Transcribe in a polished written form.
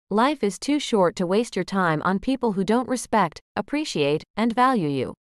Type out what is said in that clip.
Life is too short to waste your time on people who don't respect, appreciate, and value you.